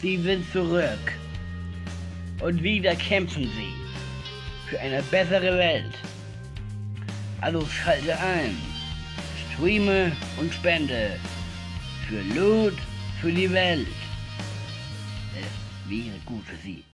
Sie sind zurück. Und wieder kämpfen sie für eine bessere Welt. Also schalte ein, streame und spende für Loot für die Welt. Es wäre gut für Sie.